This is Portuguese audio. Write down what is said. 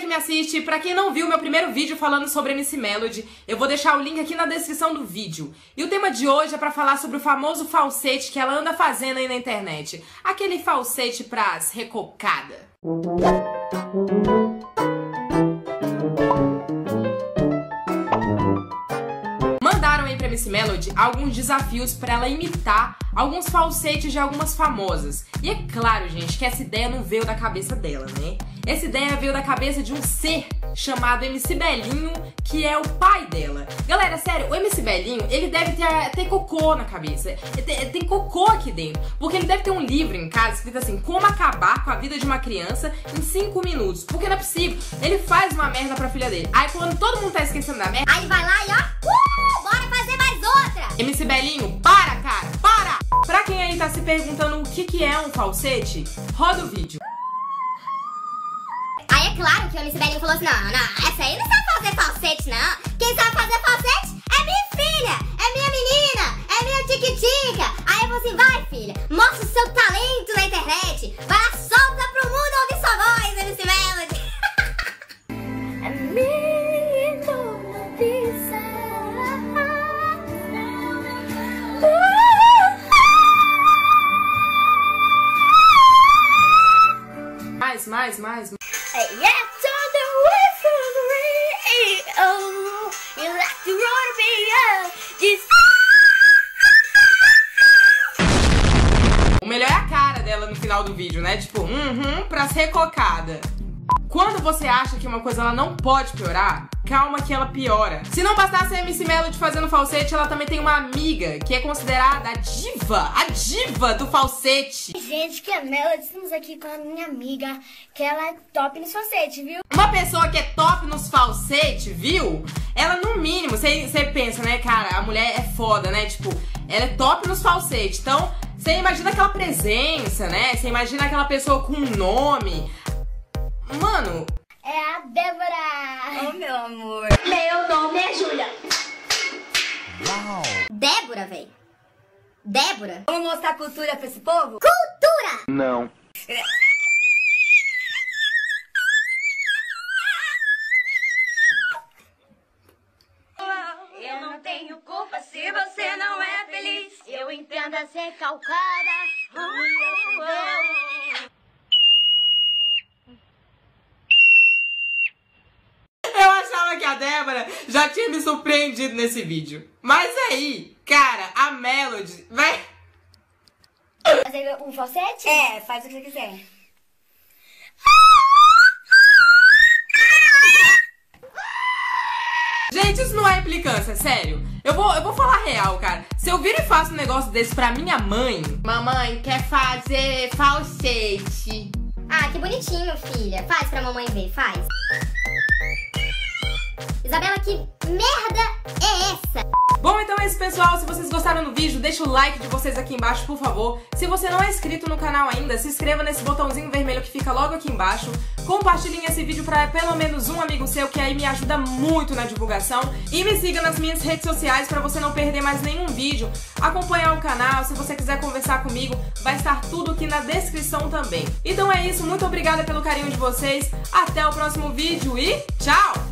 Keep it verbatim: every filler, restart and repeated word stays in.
me assiste, pra quem não viu meu primeiro vídeo falando sobre M C Melody, eu vou deixar o link aqui na descrição do vídeo. E o tema de hoje é pra falar sobre o famoso falsete que ela anda fazendo aí na internet. Aquele falsete pras recocadas. Mandaram aí pra M C Melody alguns desafios pra ela imitar alguns falsetes de algumas famosas. E é claro, gente, que essa ideia não veio da cabeça dela, né? Essa ideia veio da cabeça de um ser chamado M C Belinho, que é o pai dela. Galera, sério, o M C Belinho, ele deve ter, ter cocô na cabeça. Tem, tem cocô aqui dentro. Porque ele deve ter um livro em casa escrito assim: como acabar com a vida de uma criança em cinco minutos. Porque não é possível. Ele faz uma merda pra filha dele. Aí quando todo mundo tá esquecendo da merda, aí vai lá e ó, uh, bora fazer mais outra. M C Belinho, para, cara, para! Pra quem aí tá se perguntando o que que é um falsete, roda o vídeo. Aí é claro que o M C Belinho falou assim: não, não, essa aí não sabe fazer falsete, não. Quem sabe fazer falsete é minha filha, é minha menina, é minha tiquitica. Aí eu falei assim: vai, filha, mostra o seu talento na internet. Vai lá, solta pro mundo ouvir sua voz, M C Melody. É minha notícia. Mais, mais, mais. Hey, yeah, on the way from the radio. You like to roll me up. Just... O melhor é a cara dela no final do vídeo, né? Tipo, uhum, pras recocadas. Quando você acha que uma coisa ela não pode piorar, calma que ela piora. Se não bastasse a M C Melody fazendo falsete, ela também tem uma amiga que é considerada a diva, a diva do falsete. Gente, que é Melody, estamos aqui com a minha amiga, que ela é top nos falsete, viu? Uma pessoa que é top nos falsete, viu? Ela no mínimo, você pensa, né, cara, a mulher é foda, né? Tipo, ela é top nos falsete. Então, você imagina aquela presença, né? Você imagina aquela pessoa com um nome. Mano, é a Débora! Oh, meu amor. Meu nome é Júlia. Uau. Débora, véi. Débora. Vamos mostrar cultura pra esse povo? Cultura! Não. Eu não tenho culpa se você não é feliz. Eu entendo a ser calcada. eu achava que a Débora já tinha me surpreendido nesse vídeo. Mas aí, cara, a Melody vai... Fazer um falsete? É, faz o que você quiser. Gente, isso não é implicância, sério. Eu vou, eu vou falar real, cara. Se eu vir e faço um negócio desse pra minha mãe... Mamãe, quer fazer falsete. Ah, que bonitinho, filha. Faz pra mamãe ver, faz. Isabela, que merda é essa? Bom, então é isso, pessoal. Se vocês gostaram do vídeo, deixa o like de vocês aqui embaixo, por favor. Se você não é inscrito no canal ainda, se inscreva nesse botãozinho vermelho que fica logo aqui embaixo. Compartilhem esse vídeo pra pelo menos um amigo seu, que aí me ajuda muito na divulgação. E me siga nas minhas redes sociais pra você não perder mais nenhum vídeo. Acompanhar o canal, se você quiser conversar comigo, vai estar tudo aqui na descrição também. Então é isso, muito obrigada pelo carinho de vocês. Até o próximo vídeo e tchau!